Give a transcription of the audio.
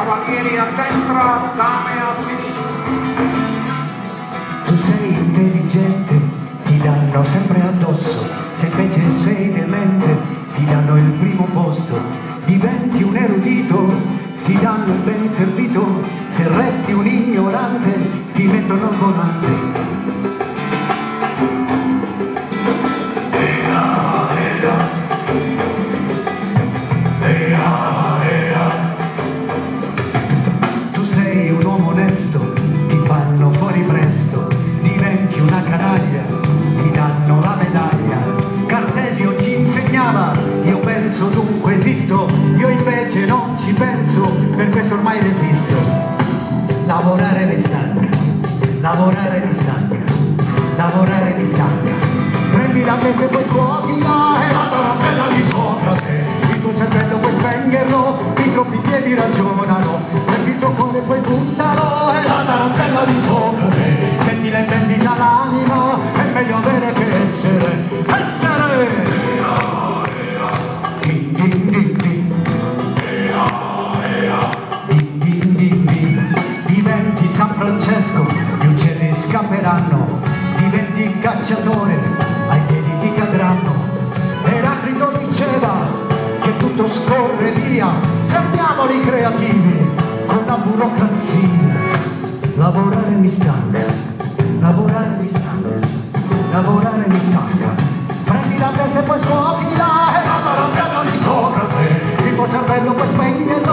cavalieri a destra, dame a sinistra. Tu sei intelligente, ti danno sempre addosso, se invece sei demente ti danno il primo posto. Diventi un erudito, ti danno il ben servito, se resti un ignorante ti mettono al volante. Tu sei un uomo onesto, ti fanno fuori presto, diventi una canaglia, ti danno la medaglia. Cartesio ci insegnava, io penso dunque esisto, io invece non ci penso, per questo ormai resisto. Lavorare mi stanca, lavorare mi stanca, lavorare mi stanca. Prendi la tesa e poi fuochila e la tarantella di sopra te. Il tuo cervello puoi spegnerlo, i troppi piedi ragionano. Prendi il tuo cuore e poi buttalo e la tarantella di sopra te. Senti le tendita l'anima, è meglio avere che essere. Din din din din. Din din din din. Diventi San Francesco, gli uccelli scapperanno. Diventi cacciatore, ai piedi ti cadranno. Eraclito diceva che tutto scorre via, fermiamoli creativi con la burocrazia. Lavorare mi stanca, lavorare mi stanca, lavorare mi stanca. Prendi la testa e poi scuotila e la tarantella di sopra te. Il tuo cervello puoi spegnerlo